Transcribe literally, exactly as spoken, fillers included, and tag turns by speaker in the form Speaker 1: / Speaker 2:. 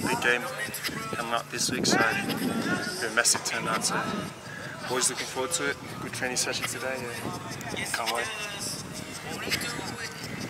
Speaker 1: big game coming up this week, so it'll be a massive turnout. So always looking forward to it. Good training session today. Yeah. Can't wait.